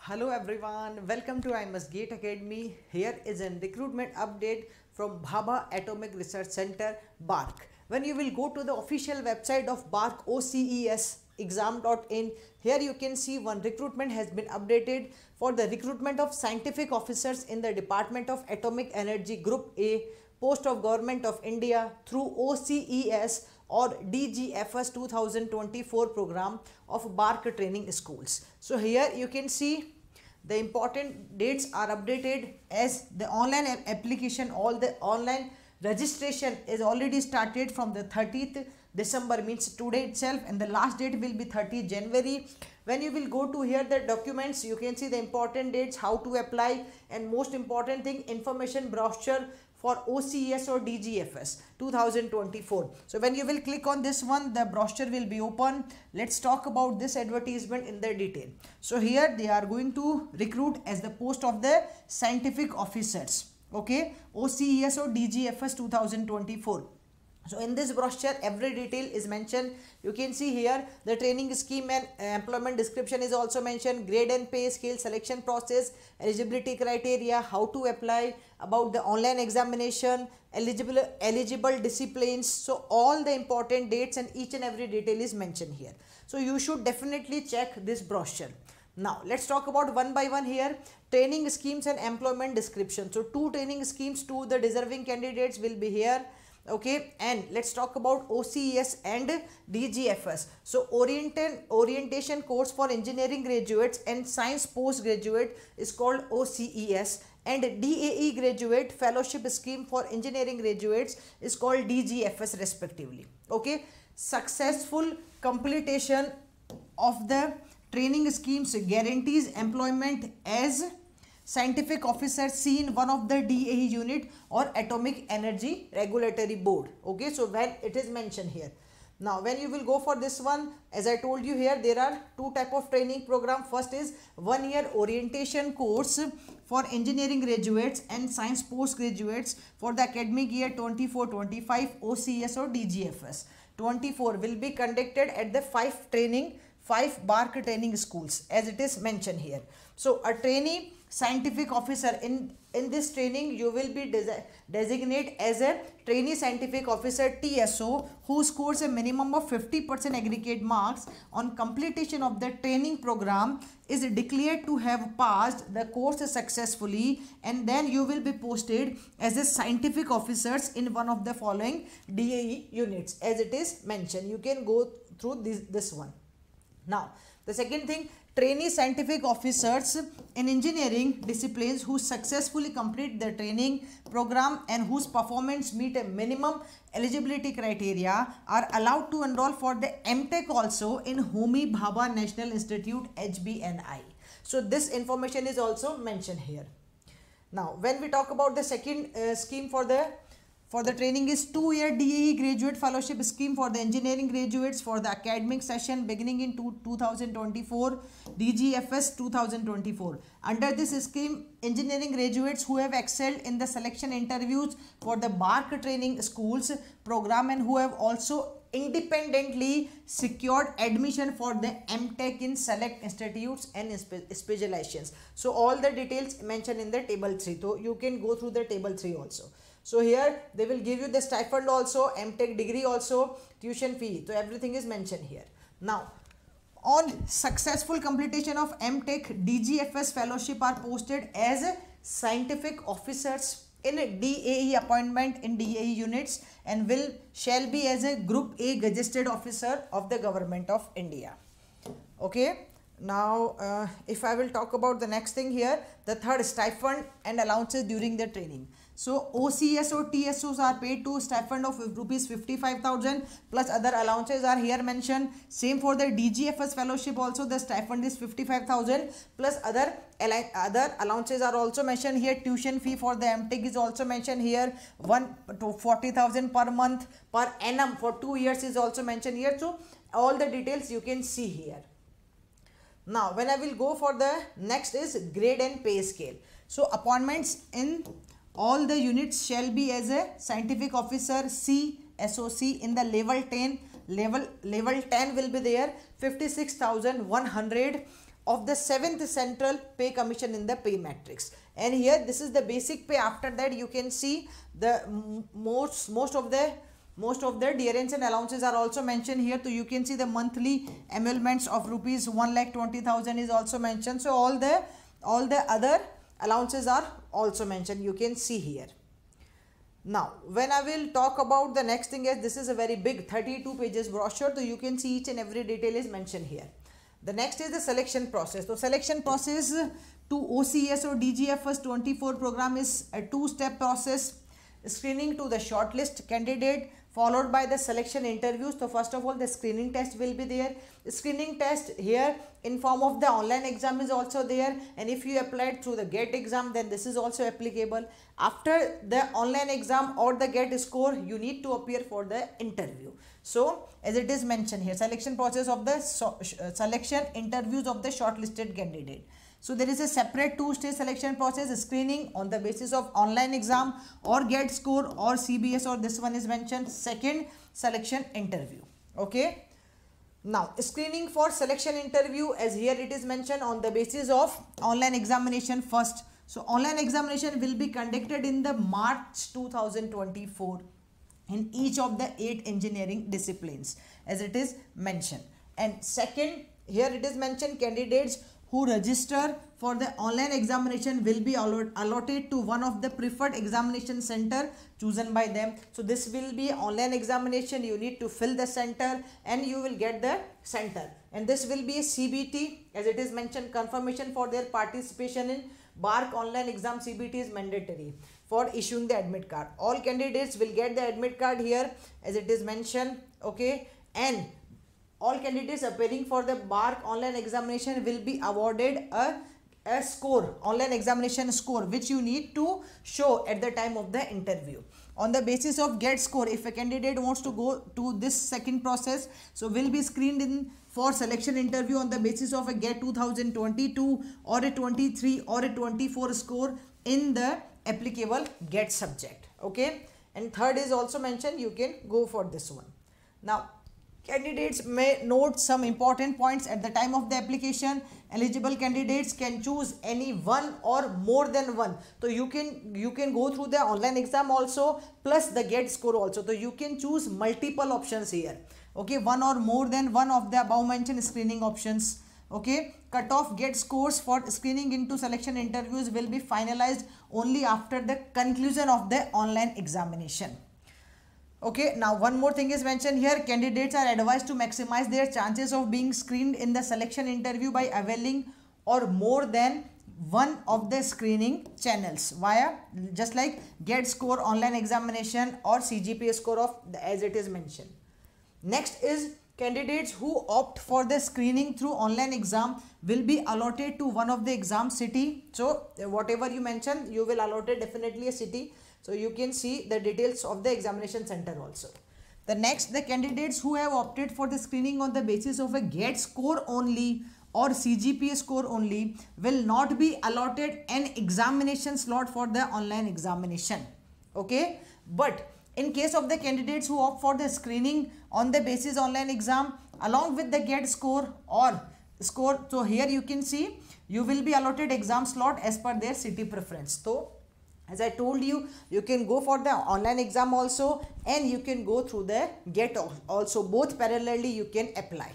Hello everyone, welcome to IMS Gate Academy. Here is a recruitment update from Bhabha Atomic Research Center, BARC. When you will go to the official website of BARC OCESexam.in, here you can see one recruitment has been updated for the recruitment of scientific officers in the Department of Atomic Energy Group A, Post of Government of India through OCES or DGFS 2024 program of BARC training schools. So here you can see the important dates are updated as the online application, all the online registration is already started from the 30th December, means today itself, and the last date will be 30th January. When you will go to here the documents, you can see the important dates, how to apply, and most important thing, information brochure for OCES or DGFS 2024. So when you will click on this one, the brochure will be open. Let's talk about this advertisement in the detail. So here they are going to recruit as the post of the scientific officers. Okay, OCES or DGFS 2024. So in this brochure every detail is mentioned. You can see here the training scheme and employment description is also mentioned, grade and pay scale, selection process, eligibility criteria, how to apply, about the online examination, eligible disciplines. So all the important dates and each and every detail is mentioned here. So you should definitely check this brochure. Now let's talk about one by one here. Training schemes and employment description. So two training schemes to the deserving candidates will be here. Okay, and let's talk about OCES and DGFS. So orientation course for engineering graduates and science postgraduate is called OCES, and DAE graduate fellowship scheme for engineering graduates is called DGFS respectively. Okay, successful completion of the training schemes guarantees employment as scientific officer seen one of the DAE unit or Atomic Energy Regulatory Board. Okay, so when it is mentioned here. Now when you will go for this one, as I told you here, there are two type of training program. First is 1 year orientation course for engineering graduates and science postgraduates for the academic year 24-25 OCES or DGFS. 24 will be conducted at the 5 BARC training schools as it is mentioned here. So a trainee scientific officer in this training, you will be designated as a trainee scientific officer TSO who scores a minimum of 50% aggregate marks on completion of the training program, is declared to have passed the course successfully, and then you will be posted as a scientific officers in one of the following DAE units as it is mentioned. You can go through this one. Now the second thing, trainee scientific officers in engineering disciplines who successfully complete the training program and whose performance meet a minimum eligibility criteria are allowed to enroll for the MTech also in Homi Bhabha National Institute HBNI. So this information is also mentioned here. Now when we talk about the second scheme for the training is 2-year DAE graduate fellowship scheme for the engineering graduates for the academic session beginning in 2024 DGFS 2024. Under this scheme, engineering graduates who have excelled in the selection interviews for the BARC training schools program and who have also independently secured admission for the MTech in select institutes and specializations. So all the details mentioned in the table 3. So you can go through the table 3 also. So here they will give you the stipend also, MTech degree also, tuition fee. So everything is mentioned here. Now on successful completion of MTech, DGFS fellowship are posted as scientific officers in a DAE appointment in DAE units and shall be as a Group A gazetted officer of the Government of India. Okay. Now if I will talk about the next thing here, the third, stipend and allowances during the training. So OCES or TSOs are paid to stipend of rupees 55,000 plus other allowances are here mentioned. Same for the DGFS fellowship also, the stipend is 55,000 plus other allowances are also mentioned here. Tuition fee for the MTech is also mentioned here. 40,000 per month per annum for 2 years is also mentioned here. So all the details you can see here. Now when I will go for the next is grade and pay scale. So appointments in all the units shall be as a scientific officer C SOC in the level 10. Level 10 will be there 56,100 of the 7th Central Pay Commission in the pay matrix. And here this is the basic pay. After that you can see the most of the dearrence and allowances are also mentioned here. So you can see the monthly emoluments of rupees 1,20,000 is also mentioned. So all the other allowances are also mentioned, you can see here. Now when I will talk about the next thing is, this is a very big 32 pages brochure, so you can see each and every detail is mentioned here. The next is the selection process. So selection process to OCS or DGFS 24 program is a two-step process. Screening to the shortlist candidate followed by the selection interviews. So first of all the screening test will be there. The screening test here in form of the online exam is also there, and if you applied through the GATE exam then this is also applicable. After the online exam or the GATE score, you need to appear for the interview. So as it is mentioned here, selection process of the selection interviews of the shortlisted candidate. So there is a separate two-stage selection process: screening on the basis of online exam or GATE score or CBS, or this one is mentioned, second selection interview. Okay. Now screening for selection interview, as here it is mentioned, on the basis of online examination first. So online examination will be conducted in the March 2024 in each of the 8 engineering disciplines as it is mentioned. And second, here it is mentioned, candidates who register for the online examination will be allotted to one of the preferred examination center chosen by them. So this will be online examination, you need to fill the center and you will get the center, and this will be a CBT as it is mentioned, confirmation for their participation in BARC online exam. CBT is mandatory for issuing the admit card. All candidates will get the admit card here as it is mentioned. Okay, and all candidates appearing for the BARC online examination will be awarded a score, online examination score, which you need to show at the time of the interview. On the basis of GATE score, if a candidate wants to go to this second process, so will be screened in for selection interview on the basis of a GATE 2022 or a 23 or a 24 score in the applicable GATE subject. Okay, and third is also mentioned, you can go for this one. Now candidates may note some important points at the time of the application. Eligible candidates can choose any one or more than one. So you can go through the online exam also plus the GATE score also. So you can choose multiple options here. Okay, one or more than one of the above mentioned screening options. Okay, cut-off GATE scores for screening into selection interviews will be finalized only after the conclusion of the online examination. Okay, now one more thing is mentioned here, candidates are advised to maximize their chances of being screened in the selection interview by availing or more than one of the screening channels via just like GATE score, online examination or CGPA score of as it is mentioned. Next is candidates who opt for the screening through online exam will be allotted to one of the exam city. So whatever you mention, you will allotted definitely a city. So you can see the details of the examination center also. The next, the candidates who have opted for the screening on the basis of a GATE score only or CGPA score only will not be allotted an examination slot for the online examination. Okay, but in case of the candidates who opt for the screening on the basis online exam along with the GATE score or score, so here you can see you will be allotted exam slot as per their city preference. So as I told you, you can go for the online exam also and you can go through the GATE also, both parallelly you can apply.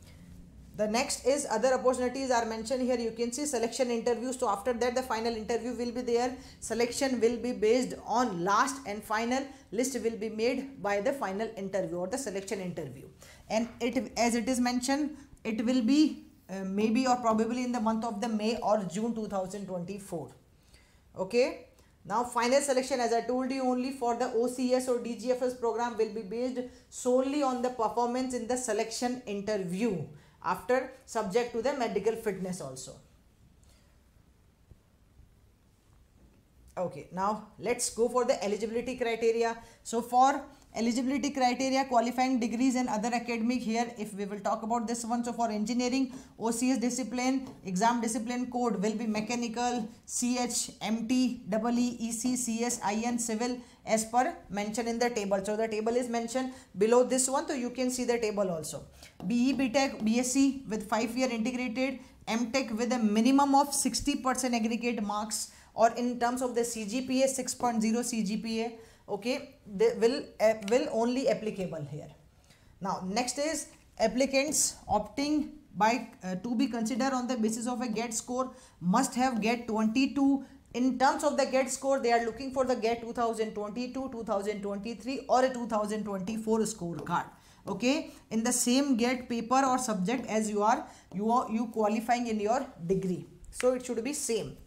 The next is other opportunities are mentioned here. You can see selection interviews. So after that the final interview will be there. Selection will be based on last and final list will be made by the final interview or the selection interview. And it, as it is mentioned, it will be maybe or probably in the month of the May or June 2024. Okay. Now final selection, as I told you, only for the OCS or DGFS program will be based solely on the performance in the selection interview, after subject to the medical fitness also. Okay, now let's go for the eligibility criteria. So for eligibility criteria, qualifying degrees and other academic. Here if we will talk about this one, so for engineering OCS discipline, exam discipline code will be mechanical, CH, MT, EE, EC, CS, IN, civil, as per mentioned in the table. So the table is mentioned below this one, so you can see the table also. BE, BTech, BSc with 5-year integrated, MTech with a minimum of 60% aggregate marks, or in terms of the CGPA 6.0 CGPA, okay, they will only applicable here. Now next is applicants opting by to be considered on the basis of a GATE score must have GATE 22. In terms of the GATE score, they are looking for the GATE 2022, 2023 or a 2024 scorecard. Okay, in the same GATE paper or subject as you qualifying in your degree, so it should be same.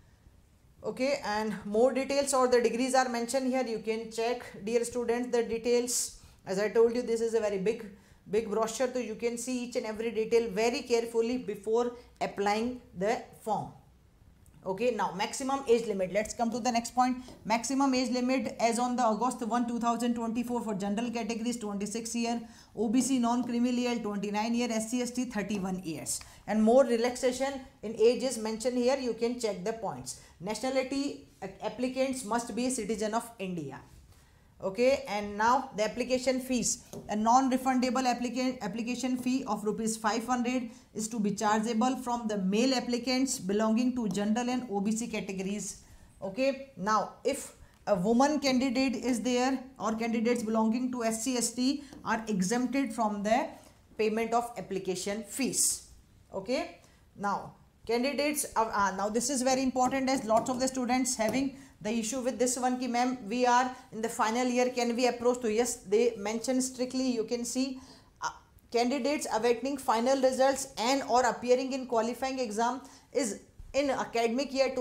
Okay, and more details or the degrees are mentioned here. You can check, dear students, the details. As I told you, this is a very big brochure, so you can see each and every detail very carefully before applying the form. Okay, now maximum age limit. Let's come to the next point. Maximum age limit as on the August 1, 2024 for general categories 26 year, OBC non-criminal 29 year, SC ST 31 years. And more relaxation in age is mentioned here. You can check the points. Nationality, applicants must be a citizen of India. Okay, and now the application fees. A non-refundable application fee of ₹500 is to be chargeable from the male applicants belonging to general and OBC categories. Okay, now if a woman candidate is there or candidates belonging to SC ST are exempted from the payment of application fees. Okay, now candidates now this is very important, as lots of the students having the issue with this one ki ma'am, we are in the final year, can we approach to? Yes, they mention strictly. You can see candidates awaiting final results and or appearing in qualifying exam is in academic year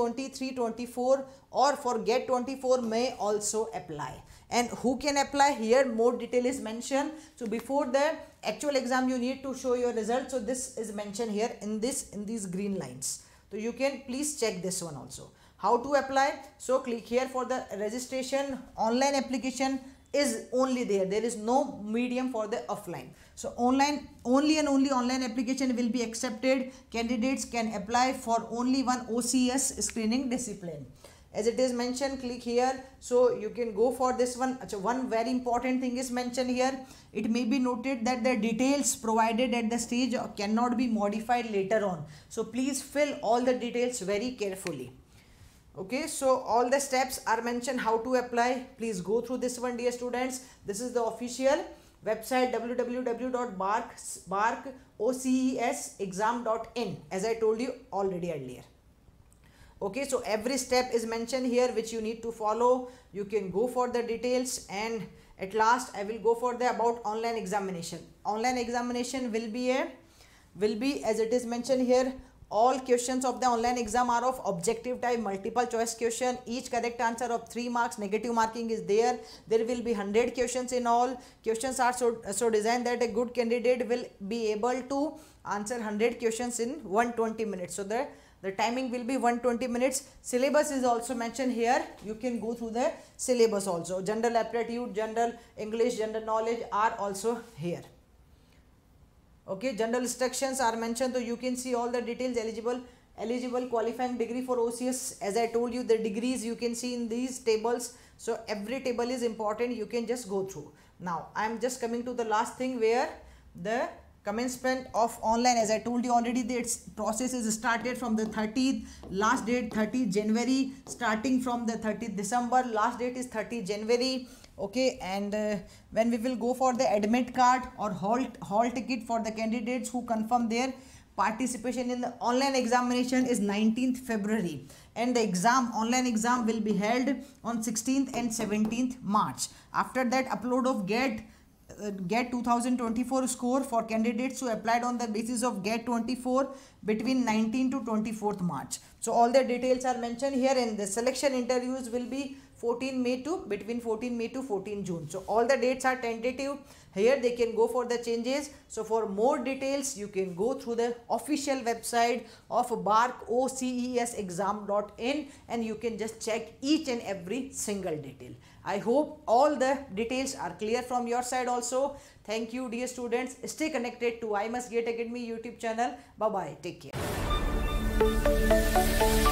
23-24 or for GATE 24 may also apply. And who can apply? Here more detail is mentioned. So before the actual exam you need to show your result. So this is mentioned here in these green lines. So you can please check this one also. How to apply? So click here for the registration. Online application is only there. There is no medium for the offline. So online, only and only online application will be accepted. Candidates can apply for only one OCS screening discipline. As it is mentioned, click here. So you can go for this one. One very important thing is mentioned here. It may be noted that the details provided at the stage cannot be modified later on. So please fill all the details very carefully. Okay, so all the steps are mentioned how to apply. Please go through this one, dear students. This is the official website www.barcocesexam.in, as I told you already earlier. Okay, so every step is mentioned here which you need to follow. You can go for the details, and at last I will go for the about online examination. Online examination will be as it is mentioned here. All questions of the online exam are of objective type, multiple choice question. Each correct answer of 3 marks. Negative marking is there. There will be 100 questions in all. Questions are so designed that a good candidate will be able to answer 100 questions in 120 minutes. So the timing will be 120 minutes. Syllabus is also mentioned here. You can go through the syllabus also. General aptitude, general English, general knowledge are also here. Okay, general instructions are mentioned, so you can see all the details. Eligible qualifying degree for OCS. As I told you, the degrees you can see in these tables. So every table is important. You can just go through. Now I am just coming to the last thing where the commencement of online. As I told you already, the process is started from the 30th. Last date 30 January. Starting from the 30th December. Last date is 30 January. Okay, and when we will go for the admit card or hall ticket for the candidates who confirm their participation in the online examination is 19th February, and the online exam will be held on 16th and 17th March. After that, upload of GATE 2024 score for candidates who applied on the basis of GATE 24 between 19th to 24th March. So all the details are mentioned here, and the selection interviews will be 14 May to between 14 May to 14 June. So all the dates are tentative. Here they can go for the changes. So for more details, you can go through the official website of barcocesexam.in and you can just check each and every single detail. I hope all the details are clear from your side also. Thank you dear students. Stay connected to I Must GATE Academy YouTube channel. Bye bye. Take care.